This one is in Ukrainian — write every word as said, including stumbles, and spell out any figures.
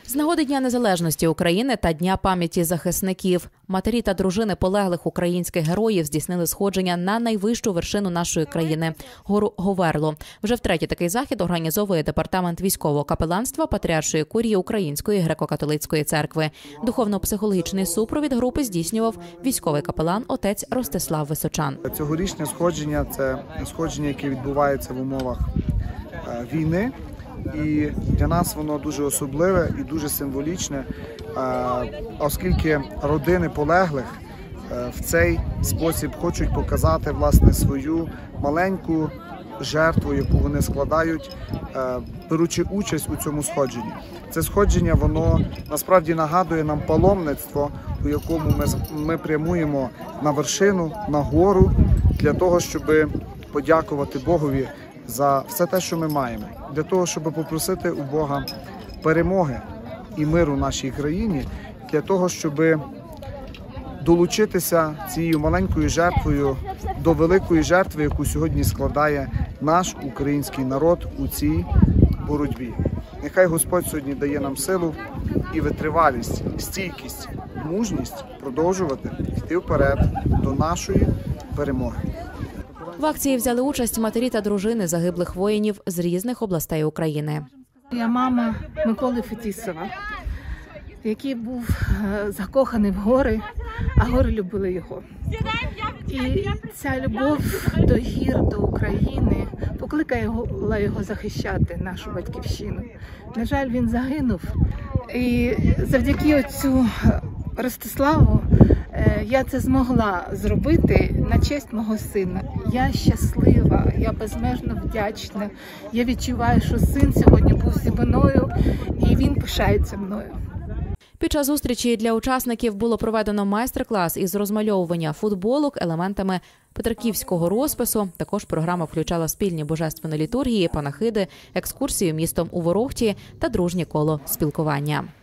З нагоди Дня Незалежності України та Дня пам'яті захисників матері та дружини полеглих українських героїв здійснили сходження на найвищу вершину нашої країни – гору Говерло. Вже втретє такий захід організовує департамент військового капеланства Патріаршої курії Української греко-католицької церкви. Духовно-психологічний супровід групи здійснював військовий капелан отець Ростислав Височан. Цьогорічне сходження – це сходження, яке відбувається в умовах війни. І для нас воно дуже особливе і дуже символічне, оскільки родини полеглих в цей спосіб хочуть показати, власне, свою маленьку жертву, яку вони складають, беручи участь у цьому сходженні. Це сходження, воно насправді нагадує нам паломництво, у якому ми, ми прямуємо на вершину, на гору, для того, щоб подякувати Богові за все те, що ми маємо, для того, щоб попросити у Бога перемоги і миру нашій країні, для того, щоб долучитися цією маленькою жертвою до великої жертви, яку сьогодні складає наш український народ у цій боротьбі. Нехай Господь сьогодні дає нам силу і витривалість, стійкість, мужність продовжувати йти вперед до нашої перемоги. В акції взяли участь матері та дружини загиблих воїнів з різних областей України. Я мама Миколи Фетісова, який був закоханий в гори, а гори любили його. І ця любов до гір, до України покликала його захищати нашу батьківщину. На жаль, він загинув. І завдяки отцю Ростиславу я це змогла зробити на честь мого сина. Я щаслива, я безмежно вдячна. Я відчуваю, що син сьогодні був зі мною і він пишається мною. Під час зустрічі для учасників було проведено майстер-клас із розмальовування футболок елементами петриківського розпису. Також програма включала спільні божественні літургії, панахиди, екскурсію містом у Ворохті та дружнє коло спілкування.